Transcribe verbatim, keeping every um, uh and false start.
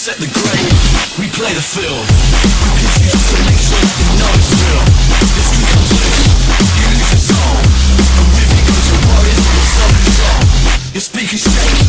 set the grade, we play the field. We pitch you just to make sure that you know it's real. This street comes loose, you lose your soul. And with me goes your warriors, your self-control. Your speakers shake.